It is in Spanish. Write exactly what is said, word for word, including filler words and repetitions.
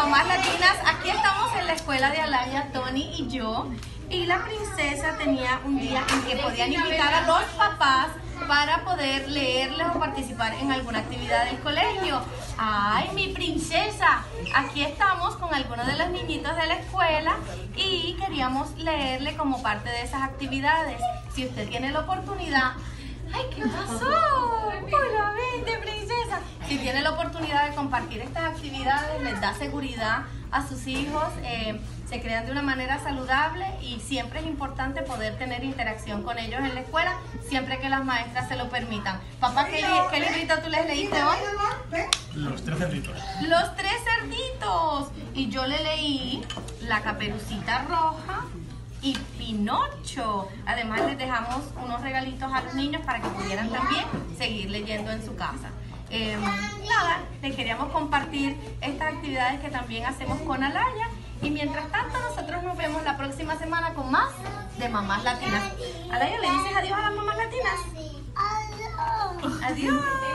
Mamás Latinas, aquí estamos en la escuela de Alaya, Tony y yo. Y la princesa tenía un día en que podían invitar a los papás para poder leerles o participar en alguna actividad del colegio. ¡Ay, mi princesa! Aquí estamos con algunos de los niñitos de la escuela y queríamos leerle como parte de esas actividades. Si usted tiene la oportunidad... ¡Ay, qué pasó! ¡Hola, vente, princesa! Si tiene la oportunidad de compartir estas actividades, les da seguridad a sus hijos, eh, se crean de una manera saludable y siempre es importante poder tener interacción con ellos en la escuela, siempre que las maestras se lo permitan. Papá, ¿qué, qué librito tú les leíste hoy? Los tres cerditos. Los tres cerditos. Y yo le leí La Caperucita Roja y Pinocho. Además les dejamos unos regalitos a los niños para que pudieran también seguir leyendo en su casa. Eh, nada, les queríamos compartir estas actividades que también hacemos con Alaya. Y mientras tanto nosotros nos vemos la próxima semana con más de Mamás Latinas. Alaya, ¿le dices adiós a las Mamás Latinas? Adiós. Adiós.